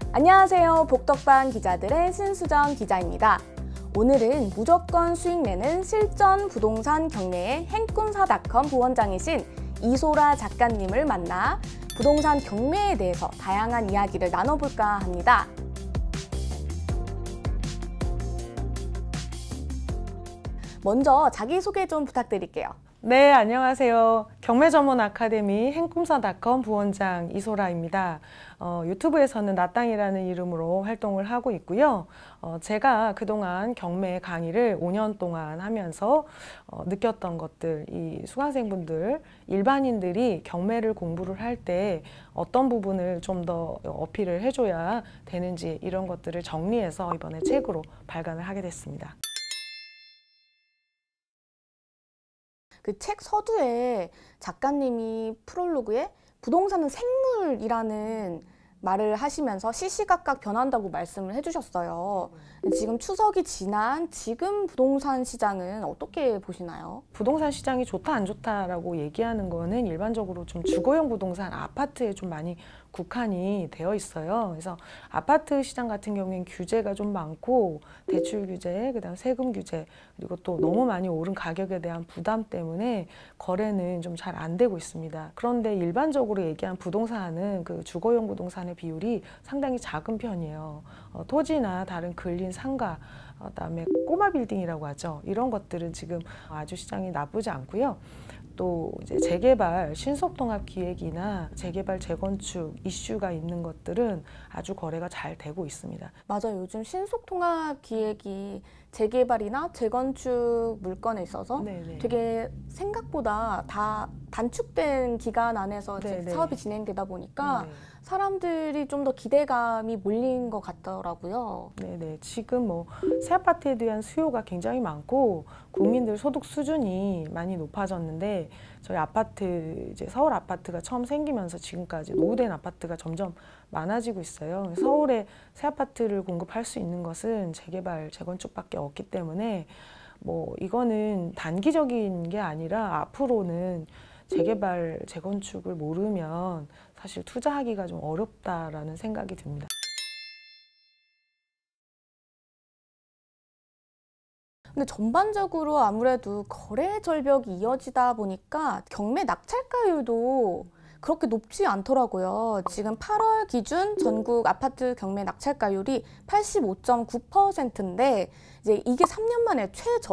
안녕하세요. 복덕방 기자들의 신수정 기자입니다. 오늘은 무조건 수익 내는 실전 부동산 경매의 행꿈사닷컴 부원장이신 이소라 작가님을 만나 부동산 경매에 대해서 다양한 이야기를 나눠볼까 합니다. 먼저 자기소개 좀 부탁드릴게요. 네, 안녕하세요. 경매 전문 아카데미 행꿈사닷컴 부원장 이소라입니다. 유튜브에서는 나땅이라는 이름으로 활동을 하고 있고요. 제가 그동안 경매 강의를 5년 동안 하면서 느꼈던 것들, 이 수강생분들, 일반인들이 경매를 공부를 할 때 어떤 부분을 좀 더 어필을 해줘야 되는지 이런 것들을 정리해서 이번에 책으로 발간을 하게 됐습니다. 그 책 서두에 작가님이 프롤로그에 부동산은 생물이라는 말을 하시면서 시시각각 변한다고 말씀을 해주셨어요. 지금 추석이 지난 지금 부동산 시장은 어떻게 보시나요? 부동산 시장이 좋다 안 좋다라고 얘기하는 거는 일반적으로 좀 주거용 부동산 아파트에 좀 많이 국한이 되어 있어요. 그래서 아파트 시장 같은 경우에는 규제가 좀 많고 대출 규제, 그다음 세금 규제, 그리고 또 너무 많이 오른 가격에 대한 부담 때문에 거래는 좀 잘 안 되고 있습니다. 그런데 일반적으로 얘기한 부동산은 그 주거용 부동산의 비율이 상당히 작은 편이에요. 토지나 다른 근린 상가, 그다음에 꼬마 빌딩이라고 하죠. 이런 것들은 지금 아주 시장이 나쁘지 않고요. 또 이제 재개발, 신속통합 기획이나 재개발, 재건축 이슈가 있는 것들은 아주 거래가 잘 되고 있습니다. 맞아요. 요즘 신속통합 기획이 재개발이나 재건축 물건에 있어서 되게 생각보다 다 단축된 기간 안에서 사업이 진행되다 보니까 사람들이 좀 더 기대감이 몰린 것 같더라고요. 네네. 지금 뭐 새 아파트에 대한 수요가 굉장히 많고 국민들 소득 수준이 많이 높아졌는데 저희 아파트, 이제 서울 아파트가 처음 생기면서 지금까지 노후된 아파트가 점점 많아지고 있어요. 서울에 새 아파트를 공급할 수 있는 것은 재개발, 재건축밖에 없기 때문에 뭐 이거는 단기적인 게 아니라 앞으로는 재개발, 재건축을 모르면 사실 투자하기가 좀 어렵다라는 생각이 듭니다. 근데 전반적으로 아무래도 거래 절벽이 이어지다 보니까 경매 낙찰가율도 그렇게 높지 않더라고요. 지금 8월 기준 전국 아파트 경매 낙찰가율이 85.9%인데 이제 이게 3년 만에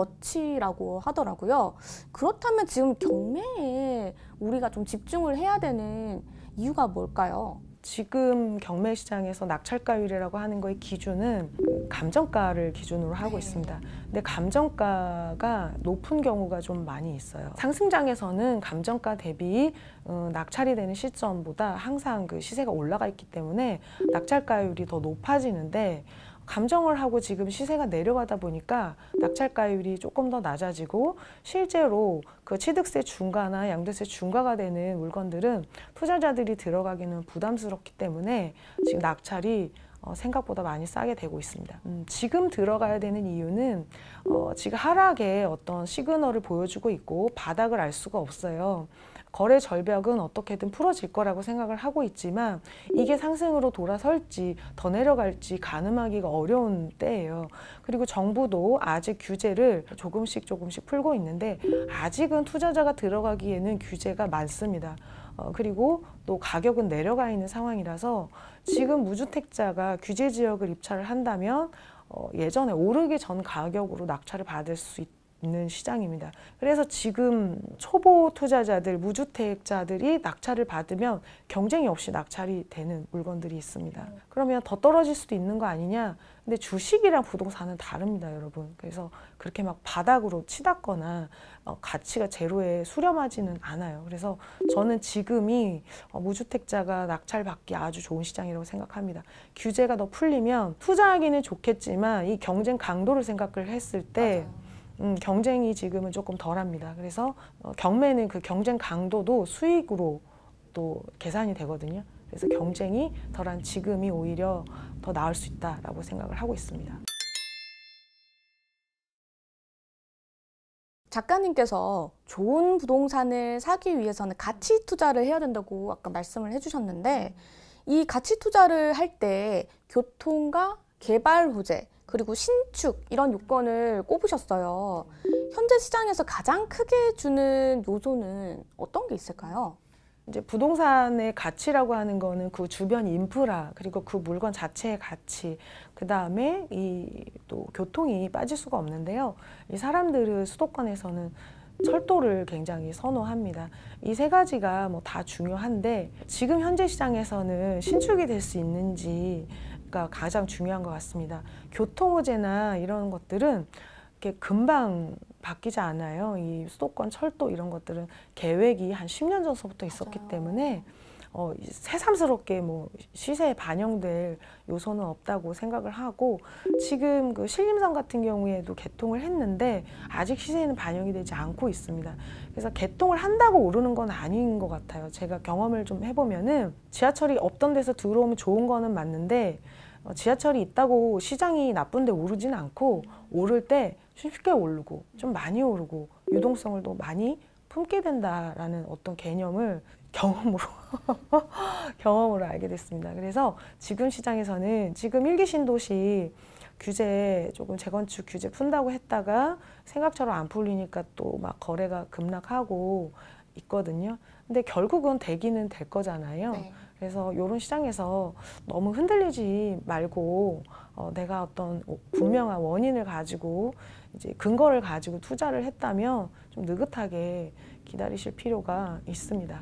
최저치라고 하더라고요. 그렇다면 지금 경매에 우리가 좀 집중을 해야 되는 이유가 뭘까요? 지금 경매 시장에서 낙찰가율이라고 하는 거의 기준은 감정가를 기준으로 하고 있습니다. 근데 감정가가 높은 경우가 좀 많이 있어요. 상승장에서는 감정가 대비 낙찰이 되는 시점보다 항상 그 시세가 올라가 있기 때문에 낙찰가율이 더 높아지는데 감정을 하고 지금 시세가 내려가다 보니까 낙찰가율이 조금 더 낮아지고 실제로 그 취득세 중과나 양도세 중과가 되는 물건들은 투자자들이 들어가기는 부담스럽기 때문에 지금 낙찰이 생각보다 많이 싸게 되고 있습니다. 지금 들어가야 되는 이유는 지금 하락의 어떤 시그널을 보여주고 있고 바닥을 알 수가 없어요. 거래 절벽은 어떻게든 풀어질 거라고 생각을 하고 있지만 이게 상승으로 돌아설지 더 내려갈지 가늠하기가 어려운 때예요. 그리고 정부도 아직 규제를 조금씩 풀고 있는데 아직은 투자자가 들어가기에는 규제가 많습니다. 그리고 또 가격은 내려가 있는 상황이라서 지금 무주택자가 규제 지역을 입찰을 한다면 예전에 오르기 전 가격으로 낙찰을 받을 수 있는 시장입니다. 그래서 지금 초보 투자자들, 무주택자들이 낙찰을 받으면 경쟁이 없이 낙찰이 되는 물건들이 있습니다. 그러면 더 떨어질 수도 있는 거 아니냐? 근데 주식이랑 부동산은 다릅니다, 여러분. 그래서 그렇게 막 바닥으로 치닫거나 가치가 제로에 수렴하지는 않아요. 그래서 저는 지금이 무주택자가 낙찰받기 아주 좋은 시장이라고 생각합니다. 규제가 더 풀리면 투자하기는 좋겠지만 이 경쟁 강도를 생각을 했을 때 경쟁이 지금은 조금 덜합니다. 그래서 경매는 그 경쟁 강도도 수익으로 또 계산이 되거든요. 그래서 경쟁이 덜한 지금이 오히려 더 나을 수 있다라고 생각을 하고 있습니다. 작가님께서 좋은 부동산을 사기 위해서는 가치 투자를 해야 된다고 아까 말씀을 해주셨는데 이 가치 투자를 할 때 교통과 개발 호재, 그리고 신축 이런 요건을 꼽으셨어요. 현재 시장에서 가장 크게 주는 요소는 어떤 게 있을까요? 이제 부동산의 가치라고 하는 거는 그 주변 인프라, 그리고 그 물건 자체의 가치, 그 다음에 이 또 교통이 빠질 수가 없는데요. 이 사람들은 수도권에서는 철도를 굉장히 선호합니다. 이 세 가지가 뭐 다 중요한데 지금 현재 시장에서는 신축이 될 수 있는지가 가장 중요한 것 같습니다. 교통 호재나 이런 것들은 이렇게 금방 바뀌지 않아요. 이 수도권 철도 이런 것들은 계획이 한 10년 전서부터 있었기 맞아요. 때문에 새삼스럽게 뭐 시세에 반영될 요소는 없다고 생각을 하고, 지금 그 신림선 같은 경우에도 개통을 했는데 아직 시세에는 반영이 되지 않고 있습니다. 그래서 개통을 한다고 오르는 건 아닌 것 같아요. 제가 경험을 좀 해보면은 지하철이 없던 데서 들어오면 좋은 거는 맞는데 지하철이 있다고 시장이 나쁜데 오르진 않고, 오를 때 쉽게 오르고 좀 많이 오르고 유동성을 또 많이 품게 된다라는 어떤 개념을 경험으로 알게 됐습니다. 그래서 지금 시장에서는 지금 일기 신도시 규제 조금 재건축 규제 푼다고 했다가 생각처럼 안 풀리니까 또 막 거래가 급락하고 있거든요. 근데 결국은 되기는 될 거잖아요. 네. 그래서 이런 시장에서 너무 흔들리지 말고 내가 어떤 분명한 원인을 가지고 이제 근거를 가지고 투자를 했다면 좀 느긋하게 기다리실 필요가 있습니다.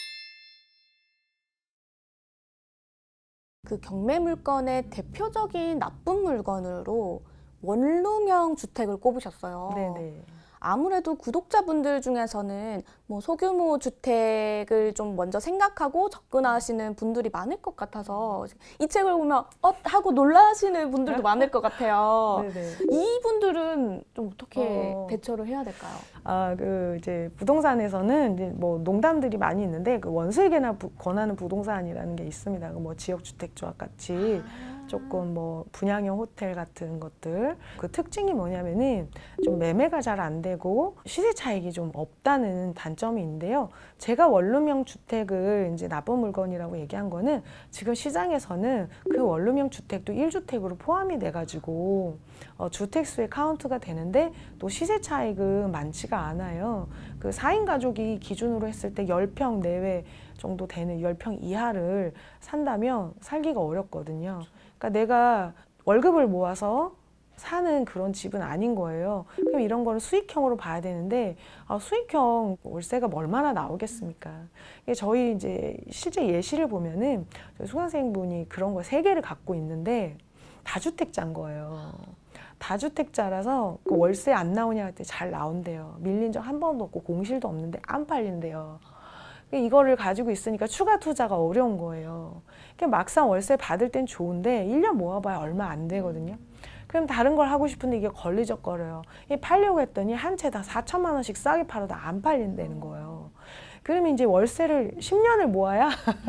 그 경매 물건의 대표적인 나쁜 물건으로 원룸형 주택을 꼽으셨어요. 네네. 아무래도 구독자분들 중에서는 뭐 소규모 주택을 좀 먼저 생각하고 접근하시는 분들이 많을 것 같아서 이 책을 보면 하고 놀라시는 분들도 많을 것 같아요. 네네. 이분들은 좀 어떻게 대처를 해야 될까요? 이제 부동산에서는 이제 뭐 농담들이 많이 있는데 그 원수에게나 권하는 부동산이라는 게 있습니다. 뭐 지역주택조합 같이 조금 뭐 분양형 호텔 같은 것들, 그 특징이 뭐냐면은 좀 매매가 잘 안 되고 시세 차익이 좀 없다는 단점이 있는데요. 제가 원룸형 주택을 이제 나쁜 물건이라고 얘기한 거는 지금 시장에서는 그 원룸형 주택도 1주택으로 포함이 돼가지고 주택수의 카운트가 되는데 또 시세 차익은 많지가 않아요. 그 4인 가족이 기준으로 했을 때 10평 내외 정도 되는 10평 이하를 산다면 살기가 어렵거든요. 그러니까 내가 월급을 모아서 사는 그런 집은 아닌 거예요. 그럼 이런 거는 수익형으로 봐야 되는데 수익형 월세가 얼마나 나오겠습니까? 저희 이제 실제 예시를 보면은 저희 수강생분이 그런 거 3개를 갖고 있는데 다주택자인 거예요. 다주택자라서 그 월세 안 나오냐 할 때 잘 나온대요. 밀린 적 한 번도 없고 공실도 없는데 안 팔린대요. 이거를 가지고 있으니까 추가 투자가 어려운 거예요. 막상 월세 받을 땐 좋은데 1년 모아봐야 얼마 안 되거든요. 그럼 다른 걸 하고 싶은데 이게 걸리적거려요. 팔려고 했더니 한 채 다 4천만 원씩 싸게 팔아도 안 팔린다는 거예요. 그러면 이제 월세를 10년을 모아야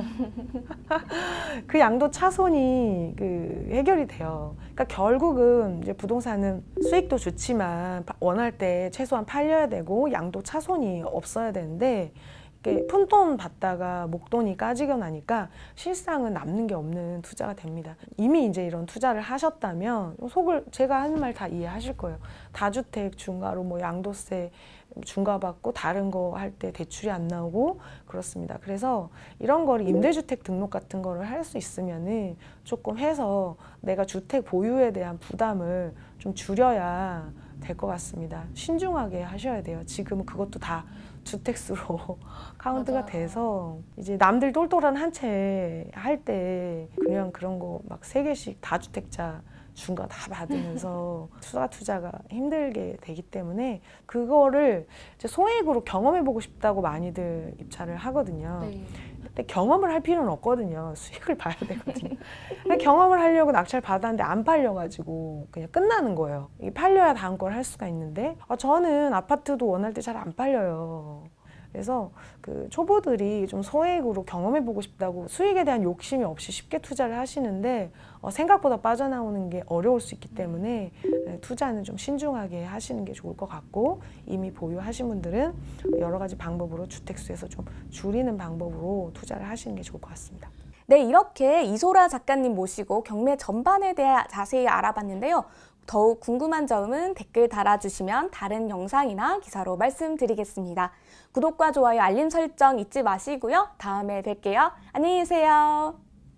그 양도 차손이 해결이 돼요. 그러니까 결국은 이제 부동산은 수익도 좋지만 원할 때 최소한 팔려야 되고 양도 차손이 없어야 되는데 푼돈 받다가 목돈이 까지고 나니까 실상은 남는 게 없는 투자가 됩니다. 이미 이제 이런 투자를 하셨다면 제가 하는 말 다 이해하실 거예요. 다주택 중과로 뭐 양도세 중과받고 다른 거 할 때 대출이 안 나오고 그렇습니다. 그래서 이런 거를 임대주택 등록 같은 거를 할 수 있으면은 조금 해서 내가 주택 보유에 대한 부담을 좀 줄여야 될 것 같습니다. 신중하게 하셔야 돼요. 지금은 그것도 다 주택수로 카운트가 맞아요. 돼서 이제 남들 똘똘한 한 채 할 때 그냥 그런 거 막 3개씩 다주택자 중과 다 받으면서 투자가 힘들게 되기 때문에 그거를 이제 소액으로 경험해보고 싶다고 많이들 입찰을 하거든요. 네. 근데 경험을 할 필요는 없거든요. 수익을 봐야 되거든요. 경험을 하려고 낙찰 받았는데 안 팔려가지고 그냥 끝나는 거예요. 팔려야 다음 걸 할 수가 있는데 저는 아파트도 원할 때 잘 안 팔려요. 그래서 그 초보들이 좀 소액으로 경험해보고 싶다고 수익에 대한 욕심이 없이 쉽게 투자를 하시는데 생각보다 빠져나오는 게 어려울 수 있기 때문에 투자는 좀 신중하게 하시는 게 좋을 것 같고, 이미 보유하신 분들은 여러 가지 방법으로 주택수에서 좀 줄이는 방법으로 투자를 하시는 게 좋을 것 같습니다. 네, 이렇게 이소라 작가님 모시고 경매 전반에 대해 자세히 알아봤는데요. 더욱 궁금한 점은 댓글 달아주시면 다른 영상이나 기사로 말씀드리겠습니다. 구독과 좋아요, 알림 설정 잊지 마시고요. 다음에 뵐게요. 안녕히 계세요.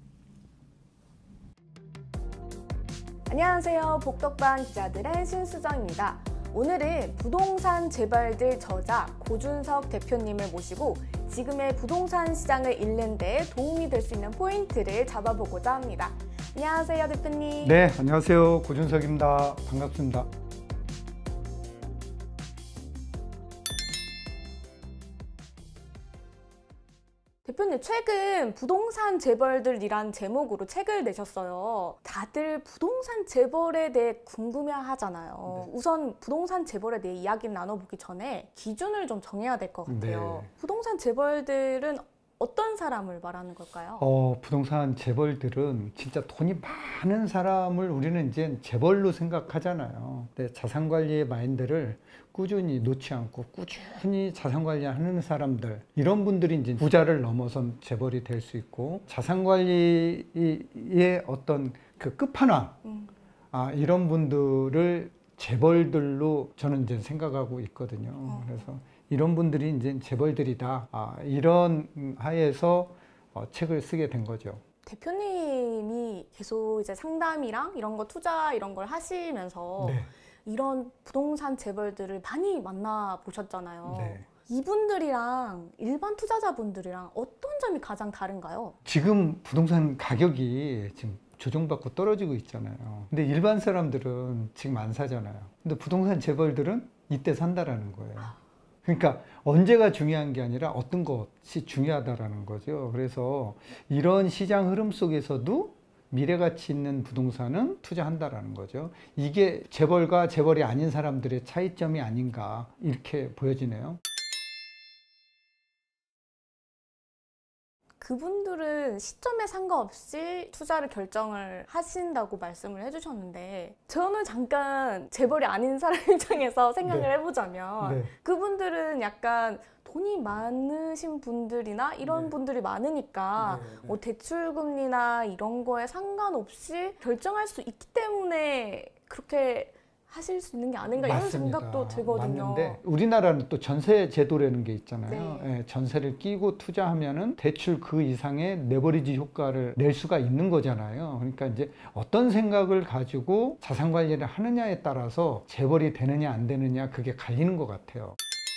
안녕하세요. 복덕방 기자들의 신수정입니다. 오늘은 부동산 재벌들 저자 고준석 대표님을 모시고 지금의 부동산 시장을 읽는 데 도움이 될 수 있는 포인트를 잡아보고자 합니다. 안녕하세요, 대표님. 네, 안녕하세요. 고준석입니다. 반갑습니다. 대표님, 최근 부동산 재벌들이란 제목으로 책을 내셨어요. 다들 부동산 재벌에 대해 궁금해하잖아요. 네. 우선 부동산 재벌에 대해 이야기를 나눠보기 전에 기준을 좀 정해야 될 것 같아요. 네. 부동산 재벌들은 어떤 사람을 말하는 걸까요? 부동산 재벌들은 진짜 돈이 많은 사람을 우리는 이제 재벌로 생각하잖아요. 근데 자산 관리의 마인드를 꾸준히 놓지 않고 꾸준히 자산 관리하는 사람들, 이런 분들이 이제 부자를 넘어선 재벌이 될 수 있고, 자산 관리의 어떤 그 끝판왕, 이런 분들을 재벌들로 저는 이제 생각하고 있거든요. 그래서 이런 분들이 이제 재벌들이다. 이런 하에서 책을 쓰게 된 거죠. 대표님이 계속 이제 상담이랑 이런 거 투자 이런 걸 하시면서 네. 이런 부동산 재벌들을 많이 만나 보셨잖아요. 네. 이분들이랑 일반 투자자분들이랑 어떤 점이 가장 다른가요? 지금 부동산 가격이 지금 조정받고 떨어지고 있잖아요. 근데 일반 사람들은 지금 안 사잖아요. 근데 부동산 재벌들은 이때 산다라는 거예요. 그러니까 언제가 중요한 게 아니라 어떤 것이 중요하다라는 거죠. 그래서 이런 시장 흐름 속에서도 미래가치 있는 부동산은 투자한다라는 거죠. 이게 재벌과 재벌이 아닌 사람들의 차이점이 아닌가 이렇게 보여지네요. 그분들은 시점에 상관없이 투자를 결정을 하신다고 말씀을 해주셨는데, 저는 잠깐 재벌이 아닌 사람 입장에서 생각을 네. 해보자면 네. 그분들은 약간 돈이 많으신 분들이나 이런 네. 분들이 많으니까 네. 뭐 대출금리나 이런 거에 상관없이 결정할 수 있기 때문에 그렇게 하실 수 있는 게 아닌가 맞습니다. 이런 생각도 들거든요. 맞는데 우리나라는 또 전세 제도라는 게 있잖아요. 네. 예, 전세를 끼고 투자하면은 대출 그 이상의 레버리지 효과를 낼 수가 있는 거잖아요. 그러니까 이제 어떤 생각을 가지고 자산 관리를 하느냐에 따라서 재벌이 되느냐 안 되느냐 그게 갈리는 것 같아요.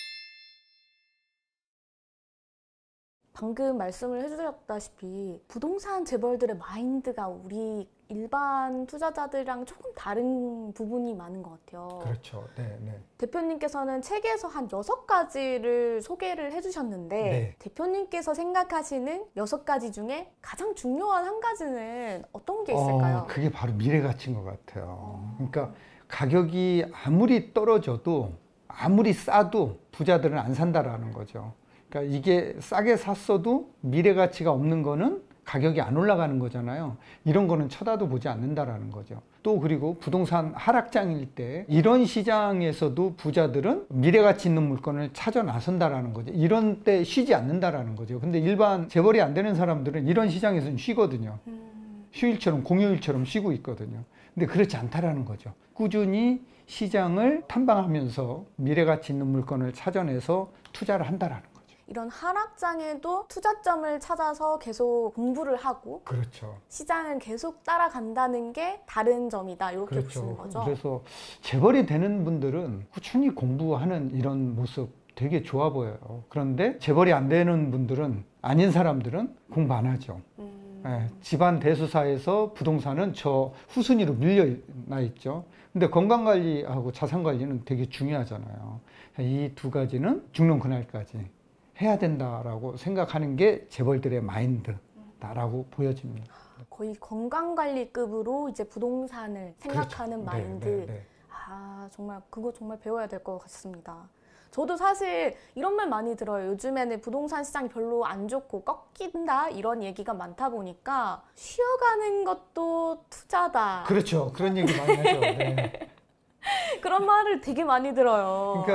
방금 말씀을 해주셨다시피 부동산 재벌들의 마인드가 우리 일반 투자자들이랑 조금 다른 부분이 많은 것 같아요. 그렇죠. 네, 네. 대표님께서는 책에서 한 6가지를 소개를 해주셨는데 네. 대표님께서 생각하시는 6가지 중에 가장 중요한 한 가지는 어떤 게 있을까요? 그게 바로 미래 가치인 것 같아요. 그러니까 가격이 아무리 떨어져도 아무리 싸도 부자들은 안 산다라는 거죠. 그러니까 이게 싸게 샀어도 미래 가치가 없는 거는 가격이 안 올라가는 거잖아요. 이런 거는 쳐다도 보지 않는다라는 거죠. 또 그리고 부동산 하락장일 때 이런 시장에서도 부자들은 미래 가치 있는 물건을 찾아 나선다라는 거죠. 이런 때 쉬지 않는다라는 거죠. 근데 일반 재벌이 안 되는 사람들은 이런 시장에서는 쉬거든요. 휴일처럼 공휴일처럼 쉬고 있거든요. 근데 그렇지 않다라는 거죠. 꾸준히 시장을 탐방하면서 미래 가치 있는 물건을 찾아내서 투자를 한다라는 거죠. 이런 하락장에도 투자점을 찾아서 계속 공부를 하고 그렇죠. 시장을 계속 따라간다는 게 다른 점이다 이렇게 그렇죠. 보시는 거죠. 그래서 재벌이 되는 분들은 꾸준히 공부하는 이런 모습 되게 좋아 보여요. 그런데 재벌이 안 되는 분들은 아닌 사람들은 공부 안 하죠. 네, 집안 대수사에서 부동산은 저 후순위로 밀려나 있죠. 근데 건강관리하고 자산관리는 되게 중요하잖아요. 이 두 가지는 죽는 그날까지 해야 된다라고 생각하는 게 재벌들의 마인드다라고 보여집니다. 거의 건강관리급으로 이제 부동산을 생각하는 그렇죠. 마인드. 네, 네, 네. 정말 그거 정말 배워야 될 것 같습니다. 저도 사실 이런 말 많이 들어요. 요즘에는 부동산 시장이 별로 안 좋고 꺾인다 이런 얘기가 많다 보니까 쉬어가는 것도 투자다. 그렇죠. 그런 얘기 많이 하죠. 네. 그런 말을 되게 많이 들어요. 그러니까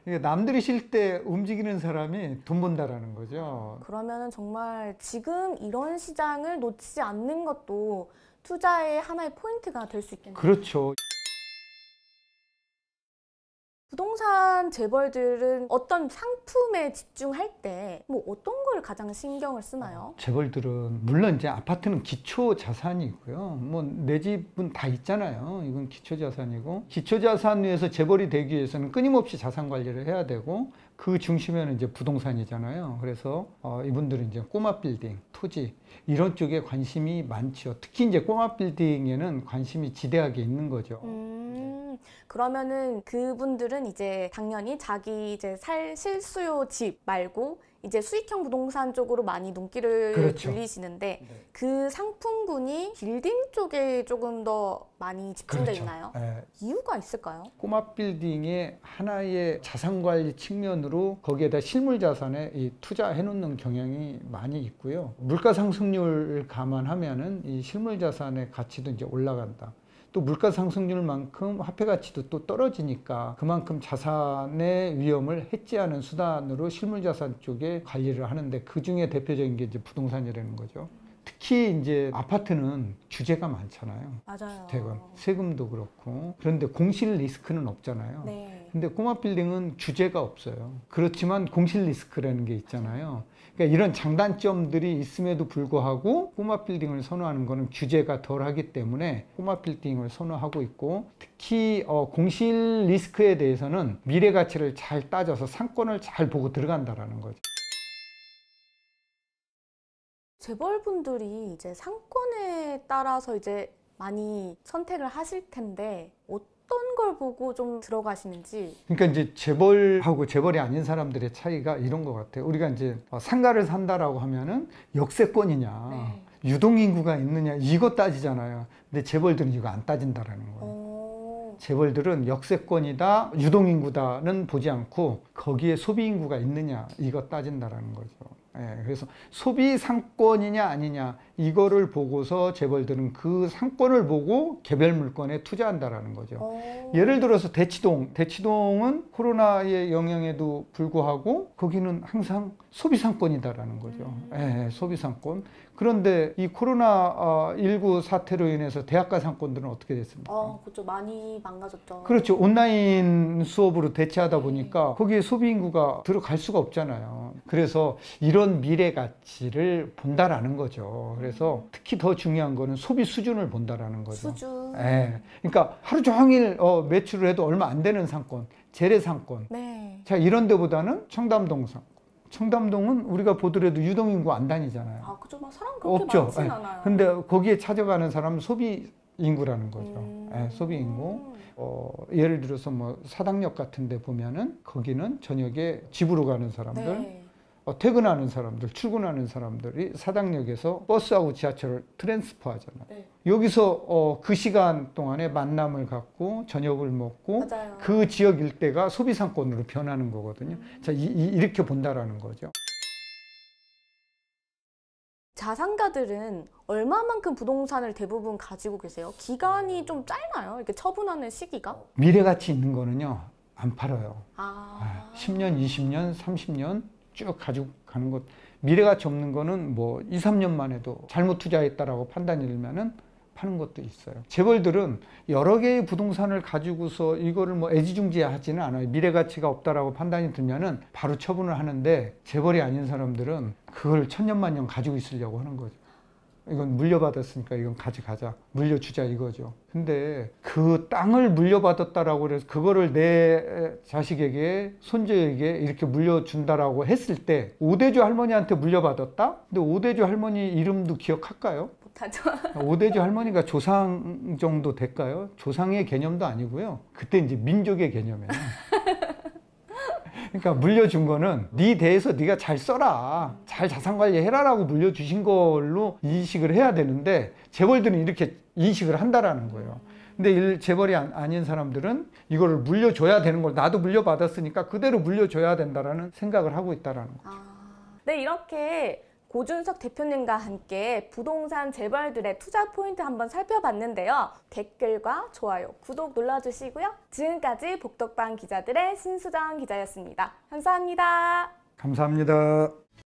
남들이 쉴 때 움직이는 사람이 돈 번다라는 거죠. 그러면은 정말 지금 이런 시장을 놓치지 않는 것도 투자의 하나의 포인트가 될 수 있겠네요. 그렇죠. 부동산 재벌들은 어떤 상품에 집중할 때 뭐 어떤 걸 가장 신경을 쓰나요? 재벌들은 물론 이제 아파트는 기초 자산이고요. 뭐 내 집은 다 있잖아요. 이건 기초 자산이고 기초 자산 위에서 재벌이 되기 위해서는 끊임없이 자산 관리를 해야 되고 그 중심에는 이제 부동산이잖아요. 그래서 이분들은 이제 꼬마 빌딩, 토지 이런 쪽에 관심이 많죠. 특히 이제 꼬마 빌딩에는 관심이 지대하게 있는 거죠. 그러면은 그분들은 이제 당연히 자기 이제 살 실수요 집 말고 이제 수익형 부동산 쪽으로 많이 눈길을 그렇죠. 돌리시는데 네. 그 상품군이 빌딩 쪽에 조금 더 많이 집중되어 그렇죠. 있나요? 네. 이유가 있을까요? 꼬마 빌딩의 하나의 자산 관리 측면으로 거기에다 실물 자산에 투자해 놓는 경향이 많이 있고요. 물가 상승률을 감안하면은 이 실물 자산의 가치도 이제 올라간다. 또 물가 상승률만큼 화폐 가치도 또 떨어지니까 그만큼 자산의 위험을 해지하는 수단으로 실물 자산 쪽에 관리를 하는데 그 중에 대표적인 게 이제 부동산이라는 거죠. 특히 이제 아파트는 규제가 많잖아요. 맞아요. 주택은 세금도 그렇고 그런데 공실 리스크는 없잖아요. 네. 근데 꼬마 빌딩은 규제가 없어요. 그렇지만 공실 리스크라는 게 있잖아요. 그러니까 이런 장단점들이 있음에도 불구하고 꼬마 빌딩을 선호하는 거는 규제가 덜하기 때문에 꼬마 빌딩을 선호하고 있고 특히 공실 리스크에 대해서는 미래 가치를 잘 따져서 상권을 잘 보고 들어간다라는 거죠. 재벌분들이 이제 상권에 따라서 이제 많이 선택을 하실 텐데 어떤 걸 보고 좀 들어가시는지. 그러니까 이제 재벌하고 재벌이 아닌 사람들의 차이가 이런 것 같아요. 우리가 이제 상가를 산다라고 하면은 역세권이냐, 네. 유동인구가 있느냐 이거 따지잖아요. 근데 재벌들은 이거 안 따진다라는 거예요. 재벌들은 역세권이다, 유동인구다는 보지 않고 거기에 소비인구가 있느냐 이거 따진다라는 거죠. 예, 그래서 소비 상권이냐 아니냐 이거를 보고서 재벌들은 그 상권을 보고 개별 물건에 투자한다라는 거죠. 예를 들어서 대치동은 코로나의 영향에도 불구하고 거기는 항상 소비 상권이다라는 거죠. 예, 소비 상권. 그런데 이 코로나19 사태로 인해서 대학가 상권들은 어떻게 됐습니까? 그렇죠. 많이 망가졌죠. 그렇죠. 온라인 수업으로 대체하다 보니까 거기에 소비 인구가 들어갈 수가 없잖아요. 그래서 이런 미래 가치를 본다라는 거죠. 그래서 특히 더 중요한 거는 소비 수준을 본다라는 거죠. 수준. 예. 그러니까 하루 종일 매출을 해도 얼마 안 되는 상권, 재래 상권. 네. 자, 이런 데보다는 청담동 상권. 청담동은 우리가 보더라도 유동인구 안 다니잖아요. 그죠. 막 사람 그렇게 없죠. 많진 예. 않아요. 근데 거기에 찾아가는 사람은 소비 인구라는 거죠. 예, 소비 인구. 예를 들어서 뭐 사당역 같은 데 보면은 거기는 저녁에 집으로 가는 사람들, 네. 퇴근하는 사람들, 출근하는 사람들이 사당역에서 버스하고 지하철을 트랜스퍼 하잖아요. 네. 여기서 그 시간 동안에 만남을 갖고 저녁을 먹고 맞아요. 그 지역 일대가 소비 상권으로 변하는 거거든요. 자, 이렇게 본다라는 거죠. 자산가들은 얼마만큼 부동산을 대부분 가지고 계세요? 기간이 좀 짧나요? 이렇게 처분하는 시기가? 미래 가치 있는 거는요, 안 팔아요. 10년, 20년, 30년 쭉 가지고 가는 것. 미래 가치 없는 거는 뭐 2, 3년만 해도 잘못 투자했다라고 판단이 들면은 파는 것도 있어요. 재벌들은 여러 개의 부동산을 가지고서 이거를 뭐 애지중지하지는 않아요. 미래 가치가 없다라고 판단이 들면은 바로 처분을 하는데 재벌이 아닌 사람들은 그걸 천년만년 가지고 있으려고 하는 거죠. 이건 물려받았으니까 이건 가져가자. 물려주자 이거죠. 근데 그 땅을 물려받았다라고 해서 그거를 내 자식에게, 손주에게 이렇게 물려준다라고 했을 때 오대주 할머니한테 물려받았다? 근데 오대주 할머니 이름도 기억할까요? 못하죠. 오대주 할머니가 조상 정도 될까요? 조상의 개념도 아니고요. 그때 이제 민족의 개념이에요. 그러니까 물려준 거는 네 대에서 네가 잘 써라, 잘 자산 관리해라라고 물려주신 걸로 인식을 해야 되는데 재벌들은 이렇게 인식을 한다라는 거예요. 근데 재벌이 아닌 사람들은 이거를 물려줘야 되는 걸 나도 물려받았으니까 그대로 물려줘야 된다라는 생각을 하고 있다라는 거죠. 네, 이렇게 고준석 대표님과 함께 부동산 재벌들의 투자 포인트 한번 살펴봤는데요. 댓글과 좋아요, 구독 눌러주시고요. 지금까지 복덕방 기자들의 신수정 기자였습니다. 감사합니다. 감사합니다.